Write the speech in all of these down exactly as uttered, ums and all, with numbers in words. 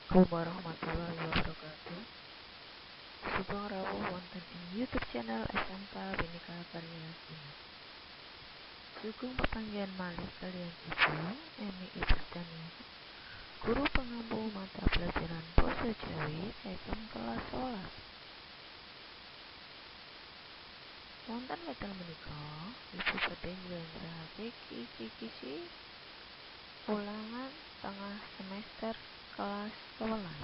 Assalamualaikum warahmatullahi wabarakatuh. Sugeng rawuh wonten ing YouTube channel S M K Bhinneka Karya Sinar. Sugeng pepanggihan malih kalian Ibu Emi Ibradania, guru pengampu mata pelajaran Basa Jawi saking kelas sewelas. Wonten wekdal menika Ibu badhe njlentrehake kisi-kisi ulangan tengah semester kelas sewelas.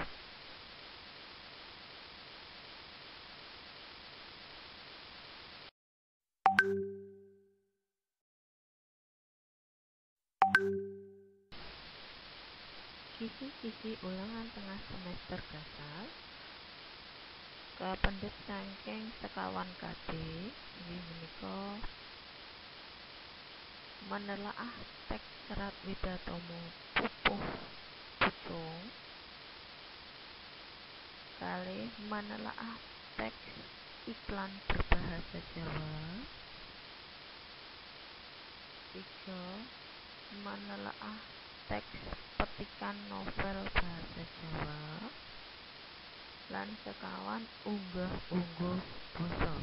Kisi-kisi ulangan tengah semester gasal kapendhet saking sekawan K D inggih menika menelaah teks serat Widatomo Pupuh Pucung kalih menelaah teks iklan berbahasa Jawa, tiga menelaah teks petikan novel bahasa Jawa, lan sekawan unggah-ungguh basa.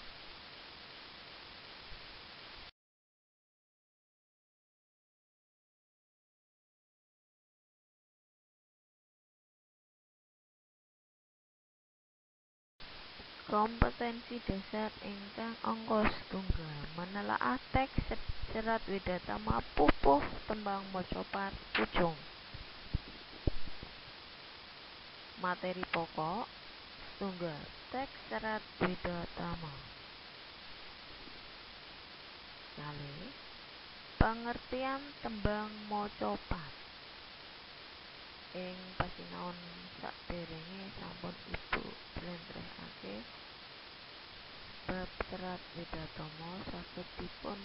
Kompetensi dasar ingkang angka setunggal menelaah teks serat Widatama Pupuh tembang macapat Pucung. Materi pokok setunggal teks serat Widatama. Kalih pengertian tembang macapat. Ing pasinaon sakderenge sampun Ibu jlentrehake bab serat Widatama saged dipun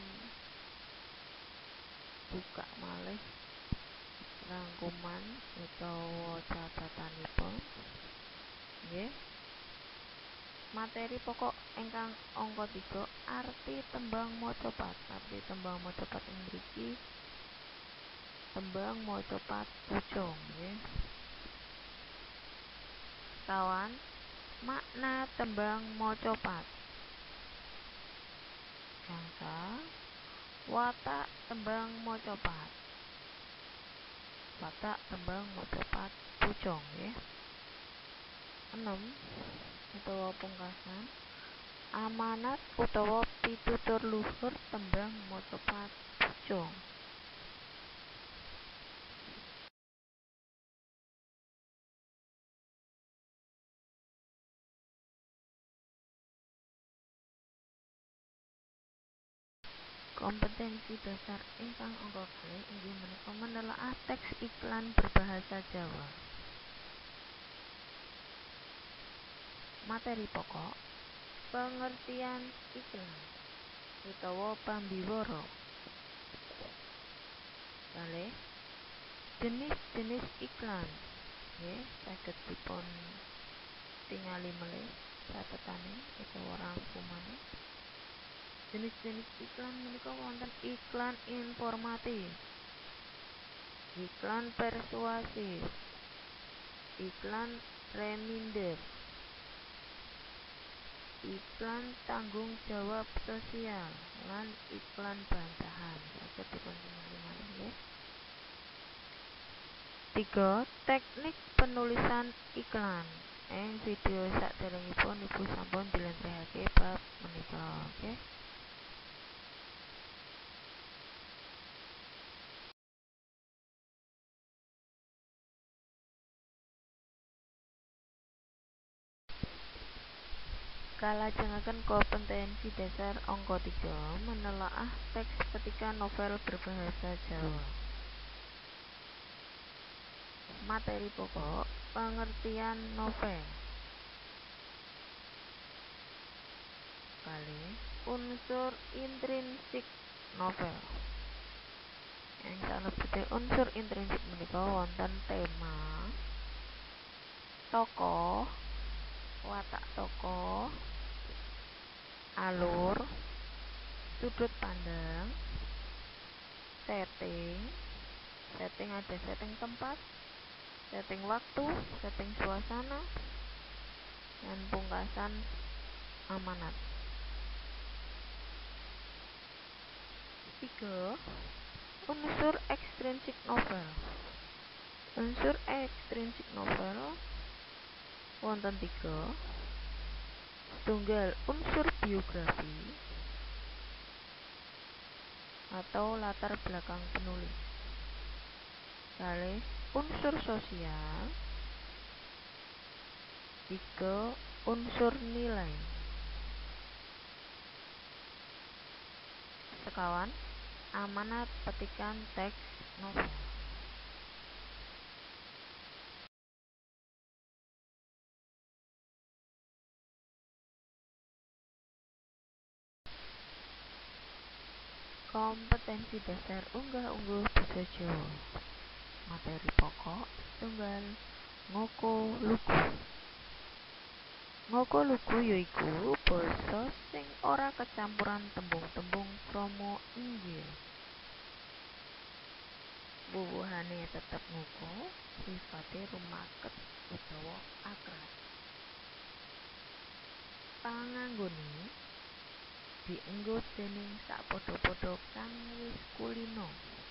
buka malih rangkuman utawa catatanipun. Nggih. Materi pokok ingkang angka tiga arti tembang macapat. Arti tembang macapat ing mriki tembang macapat Pucung nggih. Kawan makna tembang macapat. Gangsal watak tembang macapat. Watak tembang macapat Pucung nggih. enam utawa pungkasan amanat utawa pitutur luhur tembang macapat Pucung. Kompetensi dasar ingkang angka kalih inggih menika menelaah teks iklan berbahasa Jawa. Materi pokok pengertian iklan utawa pambiwara. Kalih jenis-jenis iklan nggih saged dipun tingali melih catetane utawa rangkumane. Jenis-jenis iklan menika wonten iklan informatif, iklan persuasif, iklan reminder, iklan tanggung jawab sosial, lan iklan bantahan. Saged dipun tingali malih nggih. tiga. Teknik penulisan iklan. Ing video sakderengipun Ibu sampun jlentrehake bab menika, nggih. Kalajengaken kompetensi dasar angka tiga menelaah teks petikan novel berbahasa Jawa. Materi pokok pengertian novel. Kalih unsur intrinsik novel. Ing salebete unsur intrinsik menika wonten tema, tokoh, watak tokoh, alur, sudut pandang, setting, setting ada setting tempat, setting waktu, setting suasana, dan pungkasan amanat. Tiga. Unsur ekstrinsik novel. Unsur ekstrinsik novel wonten tiga. Tunggal unsur biografi atau latar belakang penulis. Kalih unsur sosial. Tiga. Unsur nilai. Sekawan amanat petikan teks novel. Kompetensi dasar unggah-ungguh basa Jawa. Materi pokok setunggal ngoko lugu. Ngoko lugu yaiku basa sing ora kecampuran tembung-tembung krama inggil. Wuwuhane tetep ngoko, sifate rumaket utawa akrab. Panganggone dienggo dening sakpadha-padha kang wis kulina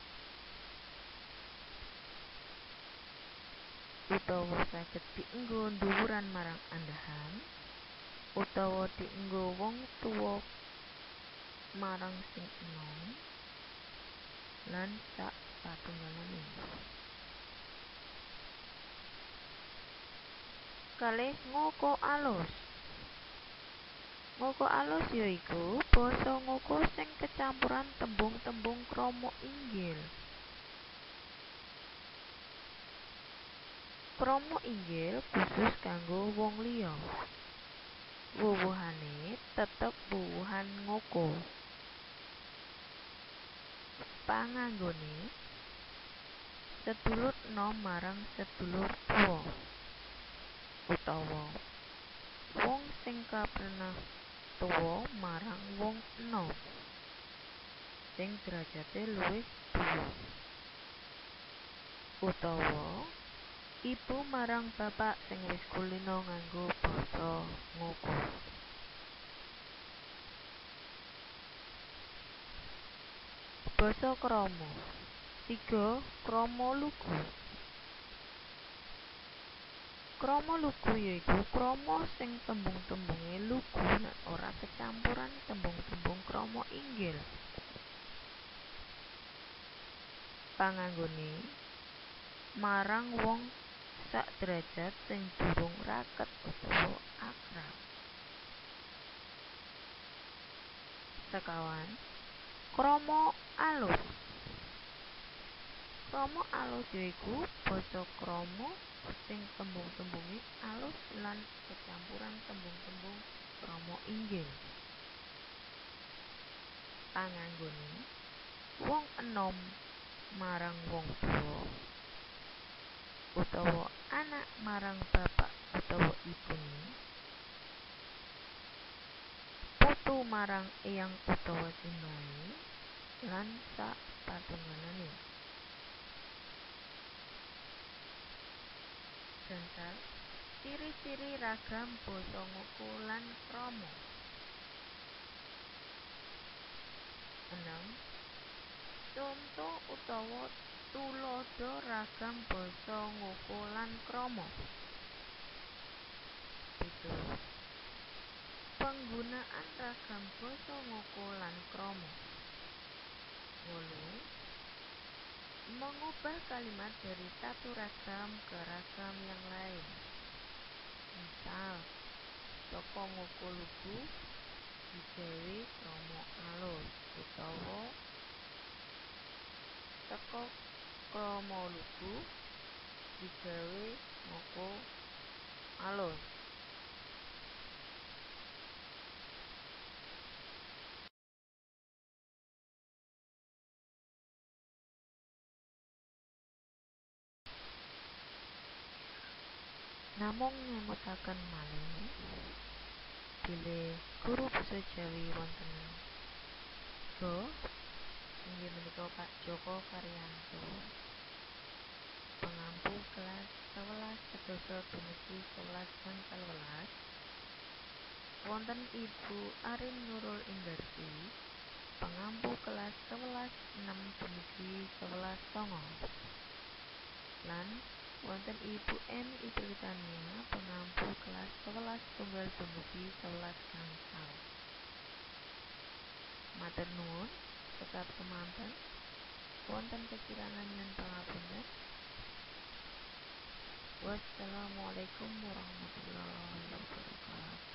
utawa saged dienggo nduwuran marang andhahan utawa dienggo wong tuwa marang sing enom lan sak satunggalane. Kalih ngoko alus. Ngoko alus yaiku basa ngoko sing kecampuran tembung-tembung krama inggil. Krama inggil khusus kanggo wong liya. Wuwuhane tetep wuwuhan ngoko. Panganggone sedulur enom marang sedulur tuwa utawa wong sing kaprenah tuwa marang wong enom sing derajate luwih dhuwur utawa ibu marang bapak sing wis kulina nganggo basa ngoko. Basa krama. Tiga. Krama lugu. Krama lugu yaiku krama sing tembung-tembunge lugu lan ora kecampuran tembung-tembung krama inggil. Panganggone marang wong sak derajat sing durung raket utawa akrab. Sekawan. Krama alus. Krama alus yaiku basa krama sing tembung-tembunge alus lan kecampuran tembung-tembung krama inggil. Panganggone wong enom marang wong tuwa utawa anak marang bapak utawa ibune, putu marang eyang utawa simbahe lan sak patunggalane. Gangsal. Ciri-ciri ragam basa ngoko lan krama. Enam. Contoh utawa tuladha ragam basa ngoko lan krama. Pitu. Penggunaan ragam basa ngoko lan krama. Wolu. Mengubah kalimat dari satu ragam ke ragam yang lain. Misal, saka ngoko lugu digawe krama alus utawa saka krama lugu digawe ngoko alus. Namung ngemutaken malih bilih guru basa Jawi wonten Go inggih menika Pak Joko Karyanto, pengampu kelas gangsal dumugi sewelas gangsal welas, wonten Ibu Arin Nurul Indarti, pengampu kelas sewelas enam dumugi sewelas songo, lan wonten Ibu Eni Britania, pengampu kelas sewelas tunggal dumugi sewelas gangsal. Matur nuwun sekap semanten, wonten kekirangan lan pangapunten. Wassalamualaikum warahmatullahi wabarakatuh.